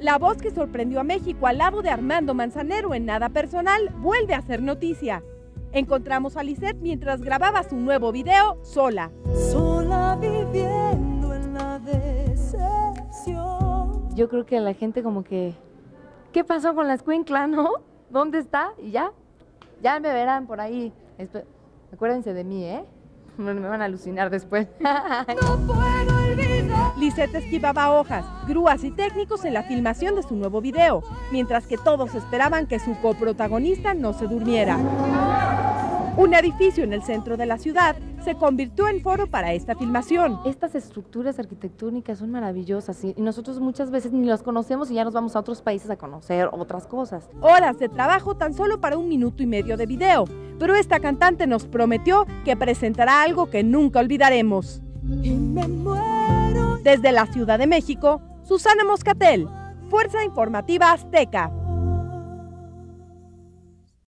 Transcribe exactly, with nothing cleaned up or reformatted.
La voz que sorprendió a México al lado de Armando Manzanero en Nada Personal vuelve a ser noticia. Encontramos a Lisette mientras grababa su nuevo video, Sola. Sola viviendo en la decepción. Yo creo que a la gente como que, ¿qué pasó con la escuincla, no? ¿Dónde está? Y ya, ya me verán por ahí. Espe- Acuérdense de mí, ¿eh? Me van a alucinar después. No puedo olvidar. Lisette esquivaba hojas, grúas y técnicos en la filmación de su nuevo video, mientras que todos esperaban que su coprotagonista no se durmiera. Un edificio en el centro de la ciudad se convirtió en foro para esta filmación. Estas estructuras arquitectónicas son maravillosas y nosotros muchas veces ni las conocemos y ya nos vamos a otros países a conocer otras cosas. Horas de trabajo tan solo para un minuto y medio de video, pero esta cantante nos prometió que presentará algo que nunca olvidaremos. Y me muero. Desde la Ciudad de México, Susana Moscatel, Fuerza Informativa Azteca.